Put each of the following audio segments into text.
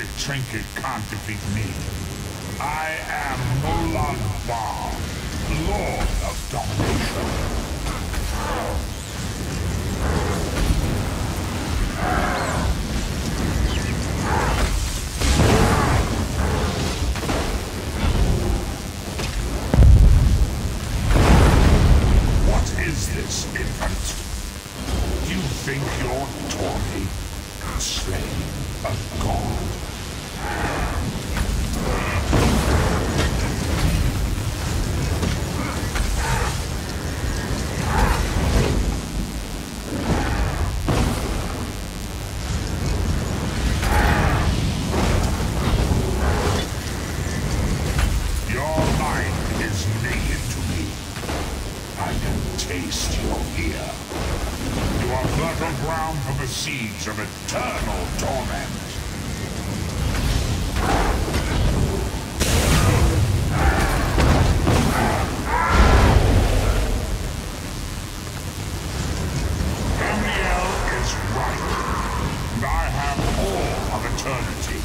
trinket can't defeat me. I am Molan Bar, Lord of Domination. What is this, infant? You think your Tormy can slay a god? Seeds of eternal torment. Amiel is right, and I have all of eternity.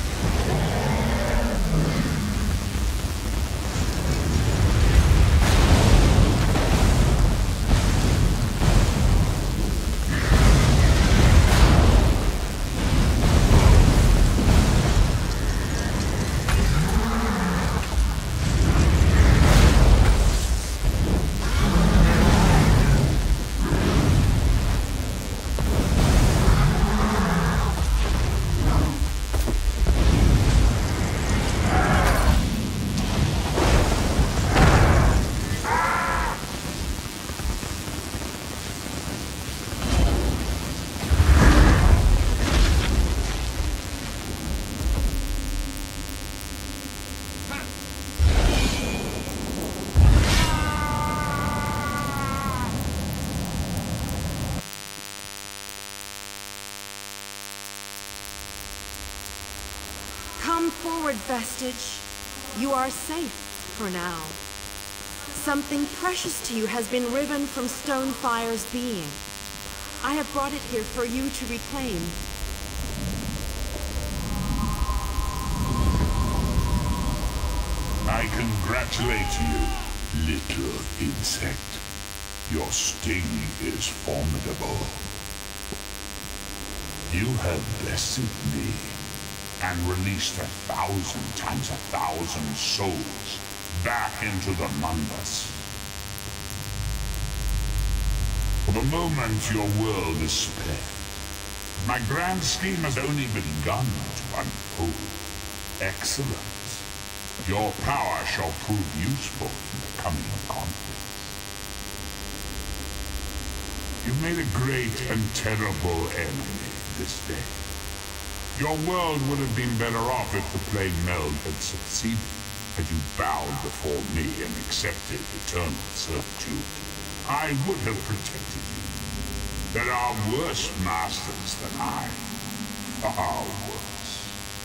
Come forward, Vestige. You are safe for now. Something precious to you has been riven from Stonefire's being. I have brought it here for you to reclaim. I congratulate you, little insect. Your sting is formidable. You have bested me and released 1,000 times 1,000 souls back into the Mundus. For the moment, your world is spared. My grand scheme has only begun to unfold. Excellence. Your power shall prove useful in the coming conflicts. You've made a great and terrible enemy this day. Your world would have been better off if the Plague Meld had succeeded, had you bowed before me and accepted eternal servitude. I would have protected you. There are worse masters than I. Far worse.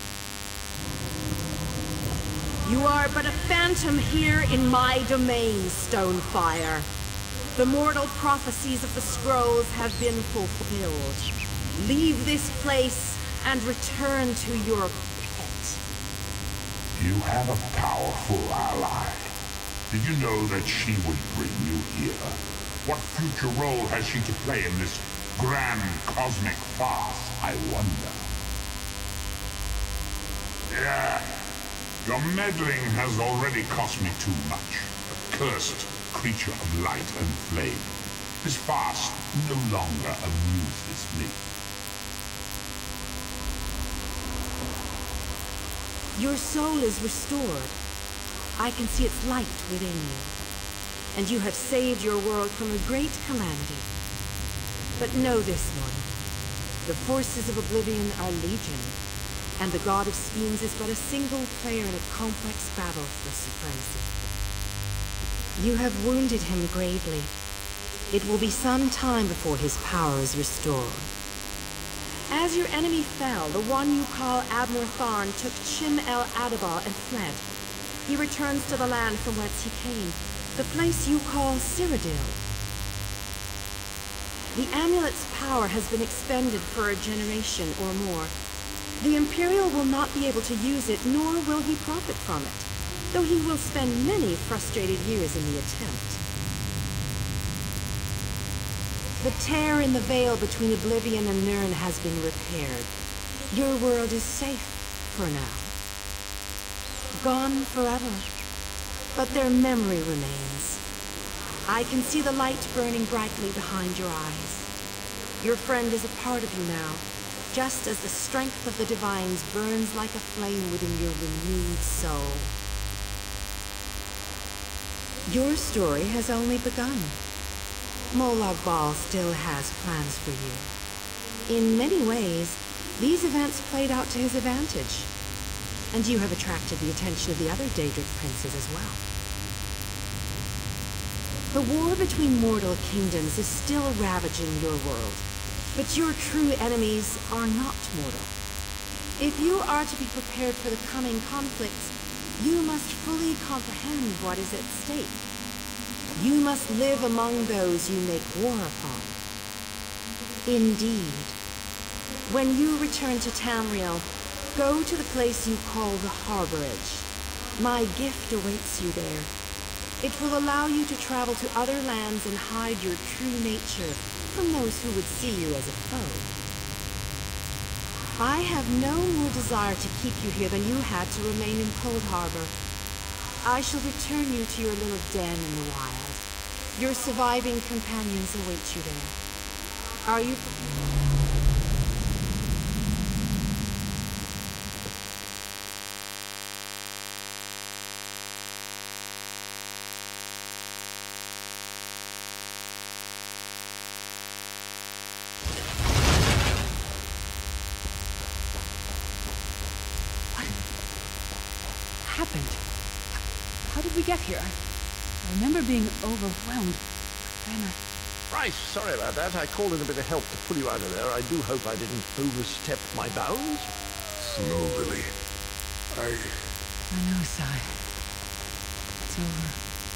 You are but a phantom here in my domain, Stonefire. The mortal prophecies of the scrolls have been fulfilled. Leave this place and return to your pet. You have a powerful ally. Did you know that she would bring you here? What future role has she to play in this grand cosmic farce, I wonder? Yeah, your meddling has already cost me too much. A cursed creature of light and flame. This farce no longer amuses me. Your soul is restored. I can see its light within you. And you have saved your world from a great calamity. But know this one. The forces of Oblivion are legion, and the God of Schemes is but a single player in a complex battle for supremacy. You have wounded him gravely. It will be some time before his power is restored. As your enemy fell, the one you call Abnor Tharn took Chim El Adabah and fled. He returns to the land from whence he came, the place you call Cyrodiil. The amulet's power has been expended for a generation or more. The Imperial will not be able to use it, nor will he profit from it, though he will spend many frustrated years in the attempt. The tear in the veil between Oblivion and Nirn has been repaired. Your world is safe for now. Gone forever, but their memory remains. I can see the light burning brightly behind your eyes. Your friend is a part of you now, just as the strength of the Divines burns like a flame within your renewed soul. Your story has only begun. Molag Bal still has plans for you. In many ways, these events played out to his advantage, and you have attracted the attention of the other Daedric princes as well. The war between mortal kingdoms is still ravaging your world, but your true enemies are not mortal. If you are to be prepared for the coming conflicts, you must fully comprehend what is at stake. You must live among those you make war upon. Indeed. When you return to Tamriel, go to the place you call the Harborage. My gift awaits you there. It will allow you to travel to other lands and hide your true nature from those who would see you as a foe. I have no more desire to keep you here than you had to remain in Coldharbour. I shall return you to your little den in the wild. Your surviving companions await you there. Are you prepared? Happened? How did we get here? I remember being overwhelmed. Then Right, sorry about that. I called in a bit of help to pull you out of there. I do hope I didn't overstep my bounds. Snow Lily. I know, Sai. It's over.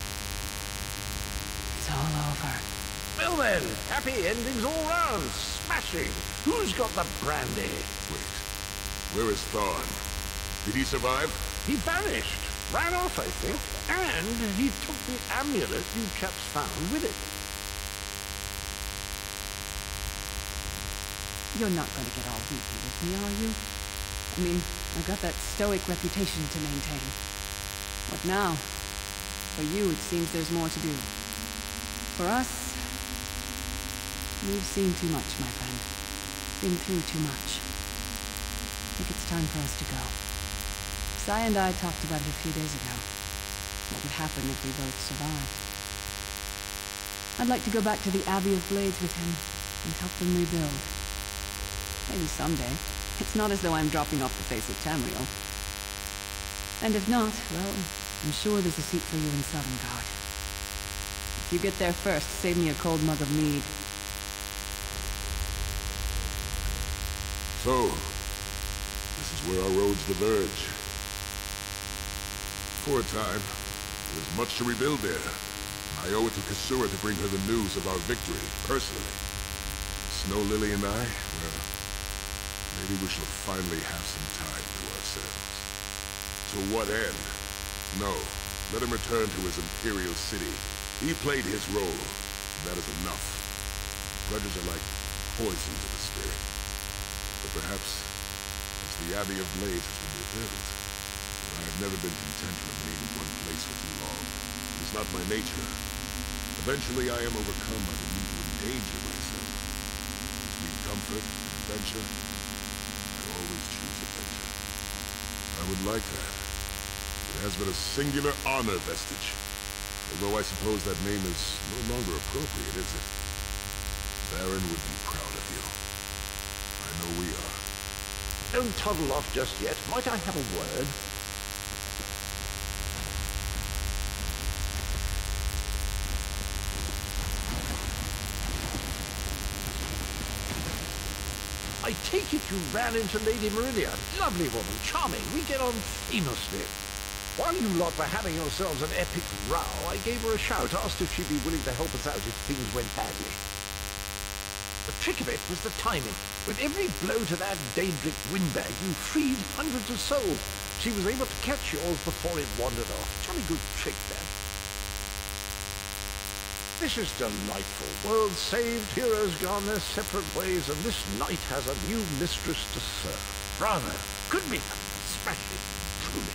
It's all over. Well then, happy endings all round. Smashing. Who's got the brandy? Wait. Where is Thorn? Did he survive? He vanished. Ran off, I think. And he took the amulet you chaps found with it. You're not going to get all weepy with me, are you? I mean, I've got that stoic reputation to maintain. What now? For you, it seems there's more to do. For us, we've seen too much, my friend. Been through too much. I think it's time for us to go. Sai and I talked about it a few days ago. What would happen if we both survived. I'd like to go back to the Abbey of Blades with him and help them rebuild. Maybe someday. It's not as though I'm dropping off the face of Tamriel. And if not, well, I'm sure there's a seat for you in Sovngarde. If you get there first, save me a cold mug of mead. So, this is where our roads diverge. For a time, there's much to rebuild there. I owe it to Kasura to bring her the news of our victory, personally. Snow Lily and I, well, maybe we shall finally have some time to ourselves. To what end? No, let him return to his Imperial city. He played his role, and that is enough. Grudges are like poison to the spirit. But perhaps, as the Abbey of Blades has been rebuilt, I have never been content to remain in one place for too long. It is not my nature. Eventually I am overcome by the need to endanger myself. Between comfort and adventure, I always choose adventure. I would like that. It has been a singular honor vestige. Although I suppose that name is no longer appropriate, is it? Baron would be proud of you. I know we are. Don't toddle off just yet. Might I have a word? I take it you ran into Lady Meridia. Lovely woman, charming. We get on famously. While you lot were having yourselves an epic row, I gave her a shout, asked if she'd be willing to help us out if things went badly. The trick of it was the timing. With every blow to that Daedric windbag, you freed hundreds of souls. She was able to catch yours before it wandered off. Jolly good trick, that. This is delightful. World saved, heroes gone their separate ways, and this knight has a new mistress to serve. Bravo! Could be smashing, truly.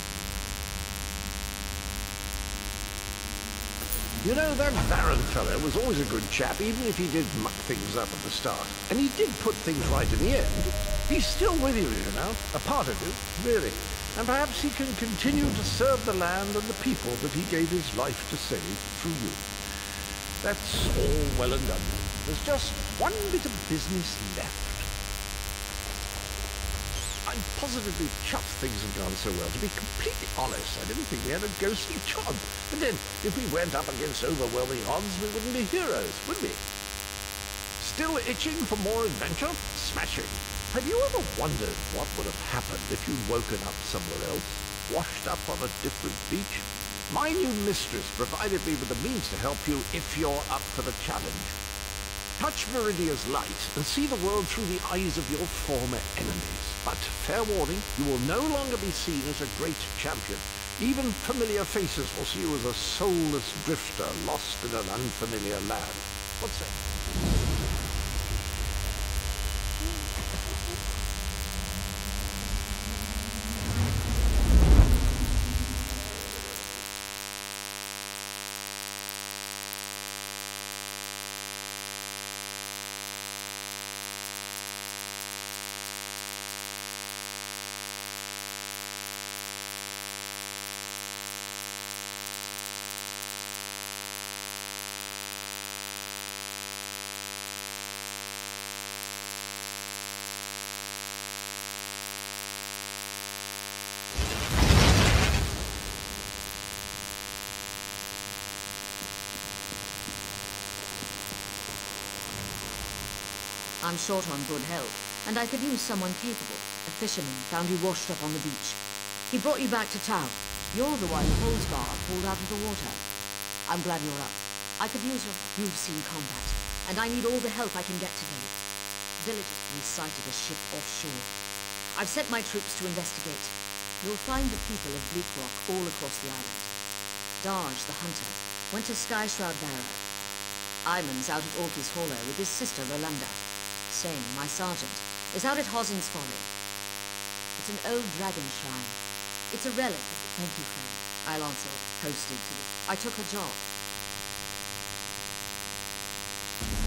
You know, that Baron fellow was always a good chap, even if he did muck things up at the start. And he did put things right in the end. He's still with you know, a part of you, really. And perhaps he can continue to serve the land and the people that he gave his life to save through you. That's all well and done. There's just one bit of business left. I'm positively chuffed things have gone so well. To be completely honest, I didn't think we had a ghostly chance. But then, if we went up against overwhelming odds, we wouldn't be heroes, would we? Still itching for more adventure? Smashing. Have you ever wondered what would have happened if you'd woken up somewhere else, washed up on a different beach? My new mistress provided me with the means to help you if you're up for the challenge. Touch Meridia's light and see the world through the eyes of your former enemies. But, fair warning, you will no longer be seen as a great champion. Even familiar faces will see you as a soulless drifter lost in an unfamiliar land. What's that? I'm short on good health, and I could use someone capable. A fisherman found you washed up on the beach. He brought you back to town. You're the one Holzbar pulled out of the water. I'm glad you're up. I could use your... You've seen combat, and I need all the help I can get today. Villagers, we sighted a ship offshore. I've sent my troops to investigate. You'll find the people of Bleakrock all across the island. Darge, the hunter, went to Skyshroud Barrow. Iman's out at Orcus Hollow with his sister Rolanda. Sane, my sergeant, is out at Hosin's Folly. It's an old dragon shrine. It's a relic. Thank you, friend. I'll answer posted to you. I took her job.